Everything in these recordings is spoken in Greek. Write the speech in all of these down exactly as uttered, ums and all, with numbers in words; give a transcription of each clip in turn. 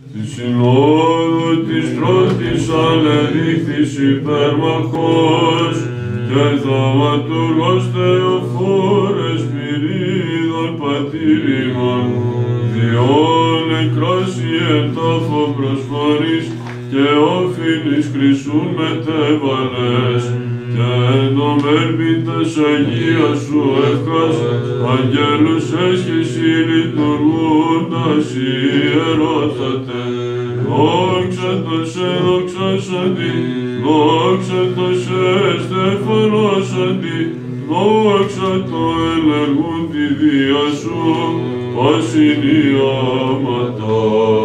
Τη συνόδου της πρώτης ανεδείχθης υπερμαχός και θαυματουργός Θεοφόρες Πυρίδων πατήριμων, διόν εκράσει εν τάφο προσφορής και όφιλης χρυσούν μετέβαλες, και εν το μέρπιτας Αγία σου ευχάς, αγγέλους έσχεση λειτουργούντας ιερότατε. Δόξα το σε δοξάσαντι, δόξα το σε στεφανώσαντι, δόξα το ενεργούν τη δία σου, ασυνειάματα.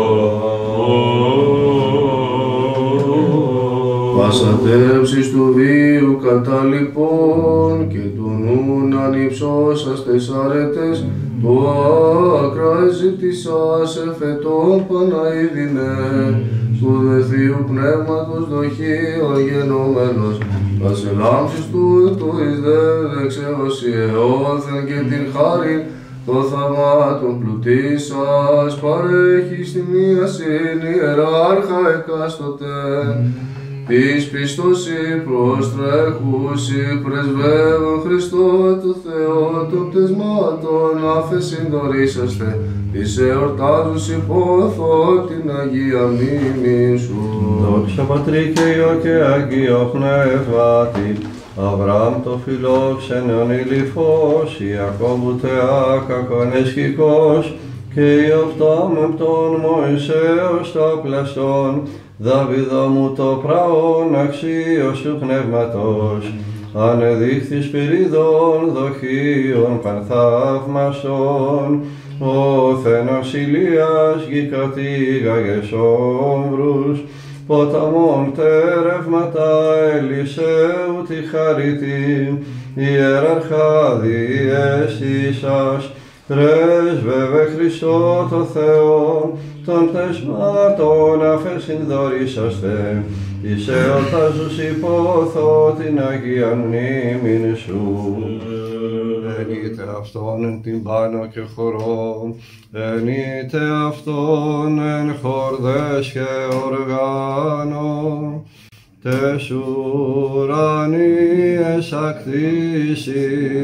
Πασατεύσεις του βίου κατά λοιπόν και του νουν ανυψώσαστες αρετές, το άκρα ζητήσας εφετών Παναίδινε, του δε Θείου Πνεύματος δοχείο γενομένος, τας ελάμψεις του του εις δε δεξαιοσιεώθεν και την χάριν το θαυμάτων πλουτίσας παρέχει στη μία συν ιεράρχα εκάστοτε. Της πιστώσι προστρέχουσι πρεσβεύων Χριστό του Θεό των πτεσμάτων άφεσιν δωρήσαστε, της εορτάζουσι πόθο την Αγία μνήμη σου. Δόξα Πατρί και Υιό και Αγίο Πνεύματι, Αβραάμ το φιλόξενον ηλιφός, Ιακώβου Θεάκακον εσχικός, και Ιωβτάμεν τον Μωυσέως τα πλαστών, Δαβίδο μου το πραόν αξίος του πνεύματος, ανεδείχθης πυρίδων δοχείων πανθαύμαστον, ο θένος Ηλίας γηκατήγαγες όμβρους, ποταμών τερεύματα Ελισέου τη χαρίτη, ιεραρχά διέστησας, πρέσβευε Χριστό το Θεό, των πτεσμάτων αφέσιν δωρήσαστε, εις εορτάζους υπόθω την Αγία μνήμην σου. Ενείτε αυτόν εν την πάνω και χορό, ενείτε αυτόν εν χορδές και οργάνων, τες ουρανίες ακτήσει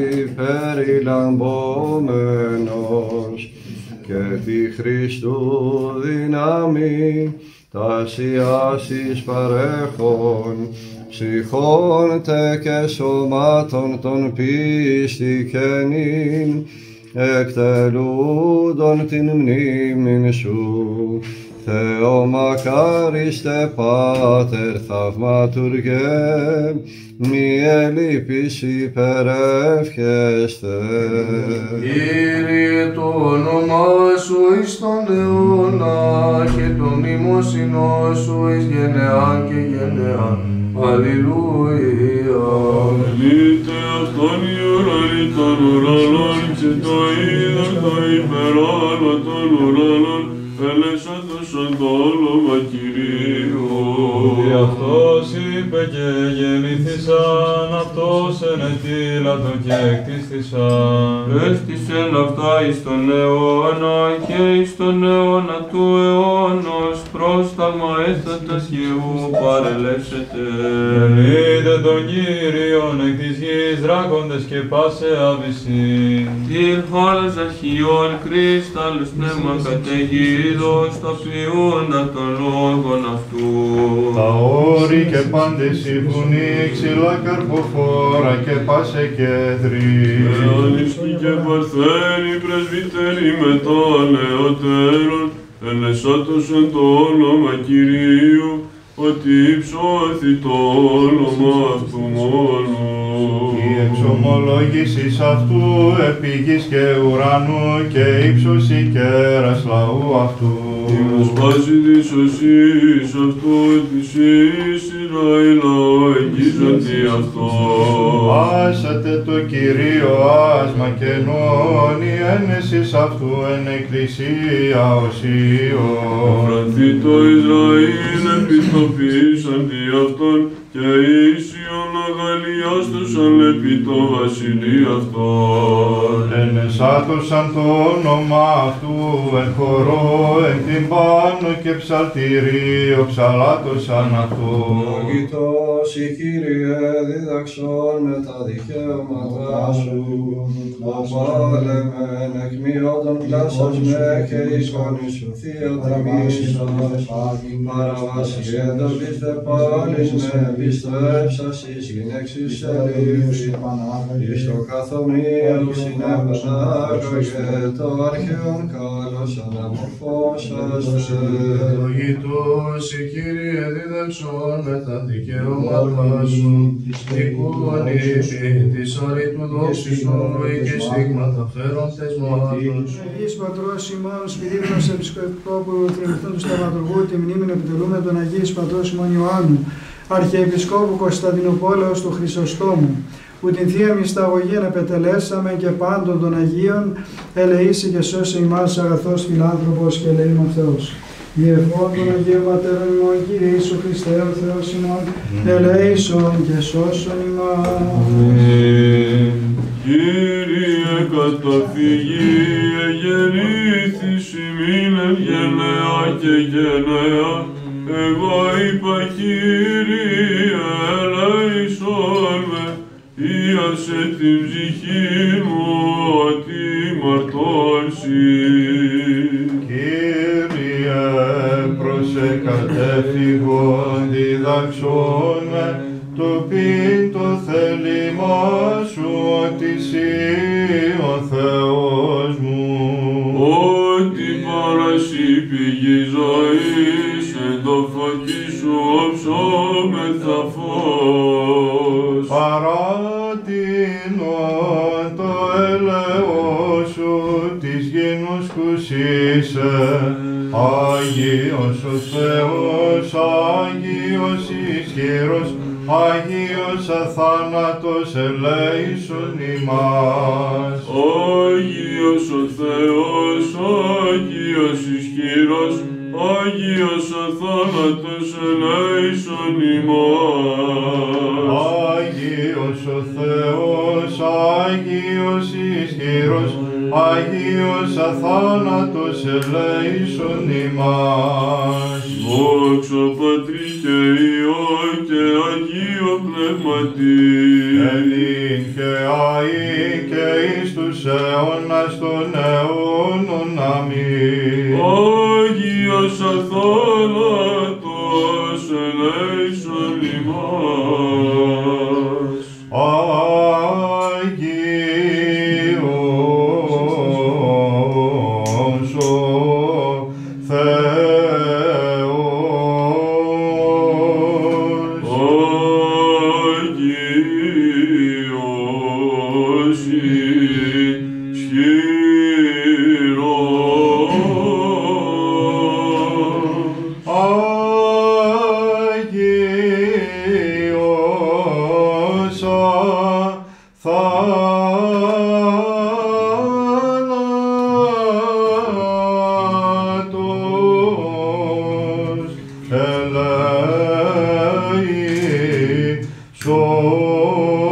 περιλαμβόμενος, και τη Χριστού δύναμη τας ιάσεις παρέχων, ψυχών τε και σωμάτων των πίστη καινήν, εκτελούντον την μνήμην σου. Θεό μακάριστε Πάτερ θαυματουργέ, μη ελείπεις υπερεύχεστε. Κύριε, το όνομά σου εις τον αιώνα και το μνημόσυνό σου εις γενεάν και γενεάν. Αλληλούια. Ενείτε αυτόν οι ουρανοί των ουρανών και το είδος το υπεράνω των ουρανών, ελεσάντωσαν το όνομα Κυρίου. Δι' αυτός είπε και γεννήθησαν, αυτός ενετήλατον και εκτίστησαν. Έστησεν αυτά εις τον αιώνα και εις τον αιώνα του αιώνος, πρόσταγμα έστατας Ιού παρελεύσετε. Γεννείτε τον Κύριον εκ της γης δράκοντες και πάσε άβυσιν. Την χώρας αρχιών κρίσταλλος πνεύμα καταιγίδος, τα ποιούντα των λόγων αυτού. Τα όρη και πάντες η βουνή, ξυλά καρποφόρα και πάσε κέδρη. Εάνισκοι και παρθένοι πρεσβύτεροι με το νεωτέρων, ελεσάτωσαν το όνομα Κυρίου, ότι υψώθη το όνομα αυτού μόνου. Η εξομολόγησης αυτού επί γης και ουρανού και ύψος η κέρας λαού αυτού. Η προσπάση της σωσής αυτού της Ισραήλ αγγίζοντι αυτό. Άσατε το Κυρίο άσμα καινών, η ένεσης αυτού εν εκκλησία οσίω. Φρανθεί το Ισραήλ επιστοφήσαν δι' αυτόν, και ίσιον αγαλιάστοσαν επί το βασιλεί αυτόν. Ενεσάτωσαν το όνομα αυτού εν χορό, εν τυμπάνο και ψαλτηρίο, ψαλάτωσαν αυτό. Ευλογητός η Κύριε διδαξών με τα δικαιώματά σου, απάλεμεν εκ μειώτων πλάσας με και εικόνη σου θεία τιμήσας, παραβασιέντος πιστε πάλις με πιστέψας εις γυναίξεις ελήφθη, εις το καθομείο συνεπανάγωγε το αρχαίον καλώς αναμορφώσαστε. Ευλογητός η Κύριε δίδαξον με τα δικαιώματά σου, εικόνη της αρρύθμου δόξης σου και στίγματα φέρον θεσμάτων. Αγίης Πατρός ημών, Σπυρίδωνος Επισκοπικού Θρηνιστών του Σταυματουργού, τη μνήμη επιτελούμε τον Αγίης Πατρός ημών Ιωάννου, Αρχιεπισκόπου Κωνσταντινοπόλεως του Χρυσοστόμου, που την Θεία Μυσταγωγήν επετελέσαμε και πάντων των Αγίων, ελεήσει και σώσε ημάς αγαθός φιλάνθρωπος και ελεήμων Θεός. Διευχών των Αγίων Πατέρων ημών, Κύριε Ιησού Χριστέ ο Θεός ημών, ελεήσον και σώσον ημάς. Κύριε καταφυγή, εγεννήθης ημίν εν γενναία και γενναία, εγώ είπα Κύριε ελέησον με, ίασε την ψυχή μου ότι μαρτώσει. Κύριε, προσεκατέφυγον διδαξόν με, το πίν το θέλημά σου ότι εσύ ο Θεός μου. Ότι παρασύ πηγή ζωής, εν το φωτί σου όψομεθα φως. Παράτηνον το έλεος σου της γήνους κουσίσε, Άγιος ο Θεός, Άγιος ισχυρός, Άγιος αθάνατος ελέησον ημάς. Άγιος ο Θεός, Άγιος ισχυρός, Άγιος αθάνατος ελέησον ημάς. Άγιος ο Θεός, Άγιος ισχυρός, Άγιος αθάνατος ελέησον ημάς. Δόξα Πατρί και Υιό και Αγίο Πνεύματι, Ελήν και αΐ και εις τους αιώνας των αιώνων. Αμήν. Άγιος αθάνατος ελέησον ημάς. Άγιος ο Θεός, Άγιος ισχυρός, Άγιος αθάνατος ελέησον